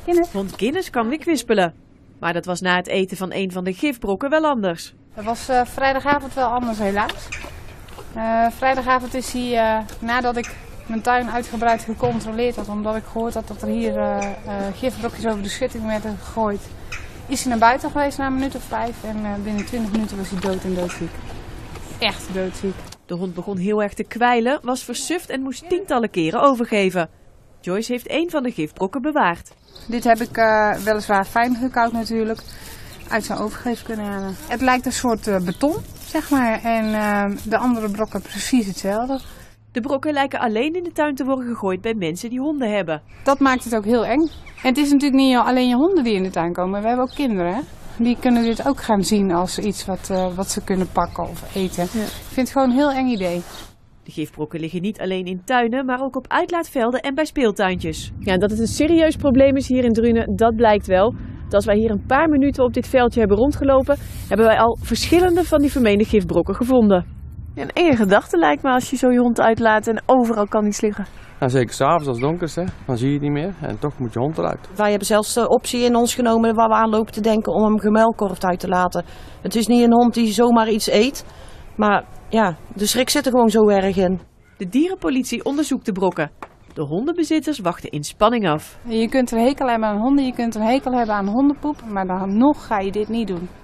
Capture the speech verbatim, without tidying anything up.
Guinness. Hond Guinness kan weer kwispelen. Maar dat was na het eten van een van de gifbrokken wel anders. Dat was uh, vrijdagavond wel anders helaas. Uh, vrijdagavond is hij, uh, nadat ik mijn tuin uitgebreid gecontroleerd had, omdat ik gehoord had dat er hier uh, uh, gifbrokjes over de schutting werden gegooid, is hij naar buiten geweest na een minuut of vijf en uh, binnen twintig minuten was hij dood en doodziek. Echt doodziek. De hond begon heel erg te kwijlen, was versuft en moest tientallen keren overgeven. Joyce heeft één van de gifbrokken bewaard. Dit heb ik uh, weliswaar fijn gekoud natuurlijk, uit zijn overgeef kunnen halen. Het lijkt een soort uh, beton, zeg maar, en uh, de andere brokken precies hetzelfde. De brokken lijken alleen in de tuin te worden gegooid bij mensen die honden hebben. Dat maakt het ook heel eng. En het is natuurlijk niet alleen je honden die in de tuin komen, we hebben ook kinderen. Hè? Die kunnen dit ook gaan zien als iets wat, uh, wat ze kunnen pakken of eten. Ja. Ik vind het gewoon een heel eng idee. De gifbrokken liggen niet alleen in tuinen, maar ook op uitlaatvelden en bij speeltuintjes. Ja, dat het een serieus probleem is hier in Drunen, dat blijkt wel. Want als wij hier een paar minuten op dit veldje hebben rondgelopen, hebben wij al verschillende van die vermeende gifbrokken gevonden. Ja, een enge gedachte lijkt me als je zo je hond uitlaat en overal kan iets liggen. Nou, zeker s'avonds als het donker is, hè, dan zie je het niet meer en toch moet je hond eruit. Wij hebben zelfs de optie in ons genomen waar we aan lopen te denken om hem gemuilkorfd uit te laten. Het is niet een hond die zomaar iets eet, maar ja, de schrik zit er gewoon zo erg in. De dierenpolitie onderzoekt de brokken. De hondenbezitters wachten in spanning af. Je kunt een hekel hebben aan honden, je kunt een hekel hebben aan hondenpoep, maar dan nog ga je dit niet doen.